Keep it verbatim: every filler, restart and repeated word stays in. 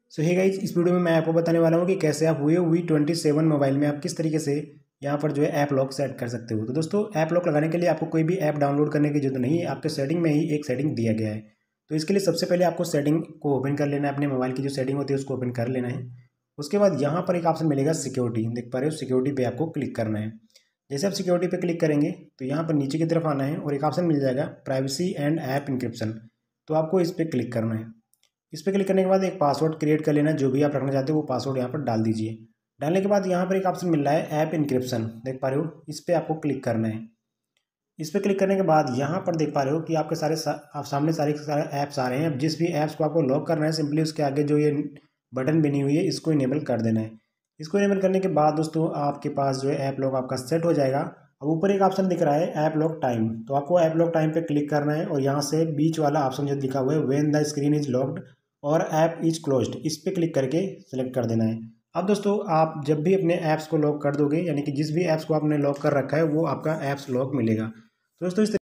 सो hey guys, इस video में मैं आपको बताने वाला हूँ कि कैसे आप हुए वी ट्वेंटी सेवन मोबाइल में आप किस तरीके से यहाँ पर जो है ऐप लॉक सेट कर सकते हो। तो दोस्तों, ऐप लॉक लगाने के लिए आपको कोई भी ऐप डाउनलोड करने की जरूरत नहीं है, आपके सेटिंग में ही एक सेटिंग दिया गया है। तो इसके लिए सबसे पहले आपको सेटिंग को ओपन कर लेना है, अपने मोबाइल की जो सेटिंग होती है उसको ओपन कर लेना है। उसके बाद यहाँ पर एक ऑप्शन मिलेगा सिक्योरिटी, देख पा रहे हो, सिक्योरिटी पे आपको क्लिक करना है। जैसे आप सिक्योरिटी पे क्लिक करेंगे तो यहाँ पर नीचे की तरफ आना है और एक ऑप्शन मिल जाएगा प्राइवेसी एंड ऐप इंक्रिप्शन। तो आपको इस पर क्लिक करना है। इस पर क्लिक करने के बाद एक पासवर्ड क्रिएट कर लेना, जो भी आप रखना चाहते हो वो पासवर्ड यहाँ पर डाल दीजिए। डालने के बाद यहाँ पर एक ऑप्शन मिल रहा है ऐप इंक्रिप्शन, देख पा रहे हो, इस पर आपको क्लिक करना है। इस पर क्लिक करने के बाद यहाँ पर देख पा रहे हो कि आपके सारे सा, आप सामने सारे सारे ऐप्स आ रहे हैं। अब जिस भी ऐप्स को आपको लॉक करना है, सिंपली उसके आगे जो ये बटन बनी हुई है इसको इनेबल कर देना है। इसको इनेबल करने के बाद दोस्तों आपके पास जो है ऐप लॉक आपका सेट हो जाएगा। अब ऊपर एक ऑप्शन दिख रहा है ऐप लॉक टाइम, तो आपको ऐप लॉक टाइम पे क्लिक करना है और यहाँ से बीच वाला ऑप्शन जो लिखा हुआ है when the screen is locked और ऐप इज क्लोज्ड, इस पे क्लिक करके सेलेक्ट कर देना है। अब दोस्तों, आप जब भी अपने ऐप्स को लॉक कर दोगे, यानी कि जिस भी ऐप्स को आपने लॉक कर रखा है वो आपका ऐप्स लॉक मिलेगा। तो दोस्तों इस